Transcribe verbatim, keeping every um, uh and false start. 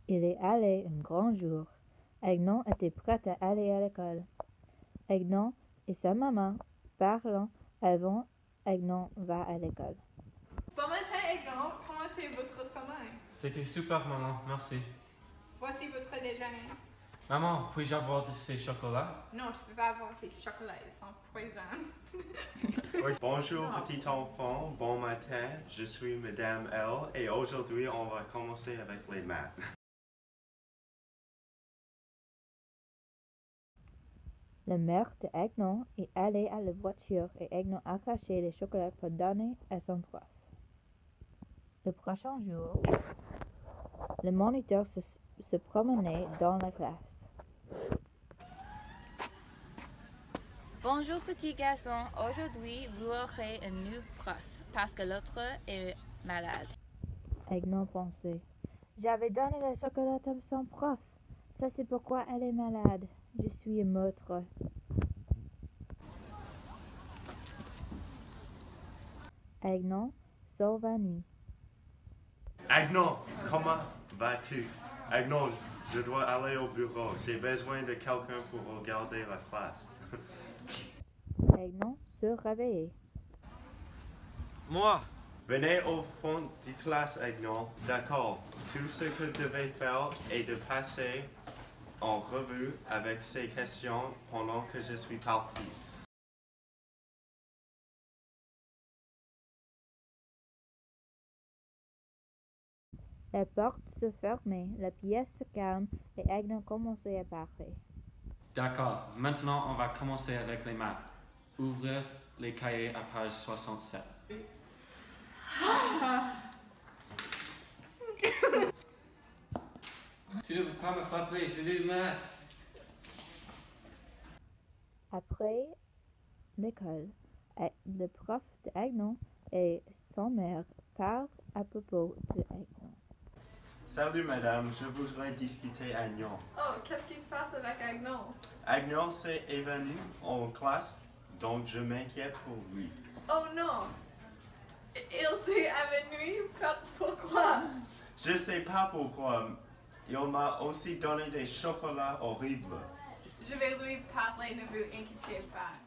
Il est allé un grand jour. Agnon était prêt à aller à l'école. Agnon et sa maman parlent avant Agnon va à l'école. Bon matin, Agnon. Comment était votre sommeil? C'était super, maman. Merci. Voici votre déjeuner. Maman, puis-je avoir de ces chocolats? Non, tu peux pas avoir ces chocolats, ils sont poison. Bonjour petit enfant, bon matin, je suis Madame L et aujourd'hui on va commencer avec les maths. La mère de Agnon est allée à la voiture et Agnon a caché les chocolats pour donner à son prof. Le prochain jour, le moniteur se, se promenait dans la classe. Bonjour petit garçon, aujourd'hui vous aurez un nouveau prof parce que l'autre est malade. Agnon pensait, j'avais donné le chocolat à son prof, ça c'est pourquoi elle est malade, je suis un meurtre. Agnon s'évanouit. Agnon, comment vas-tu? Agnon, je dois aller au bureau, j'ai besoin de quelqu'un pour regarder la classe. Agnon se réveillait. Moi! Venez au fond de classe, Agnon. D'accord. Tout ce que vous devez faire est de passer en revue avec ces questions pendant que je suis parti. La porte se fermait, la pièce se calme et Agnon commençait à parler. D'accord, maintenant on va commencer avec les maths. Ouvrir les cahiers à page soixante-sept. Tu ne peux pas me frapper, c'est des maths. Après l'école, le prof d'Agnon et son mère parlent à propos d'Agnon. Salut madame, je voudrais discuter Agnon. Oh, qu'est-ce qui se passe avec Agnon? Agnon s'est évanoui en classe, donc je m'inquiète pour lui. Oh non! Il s'est évanoui? Pourquoi? Je sais pas pourquoi. Il m'a aussi donné des chocolats horribles. Je vais lui parler, ne vous inquiétez pas.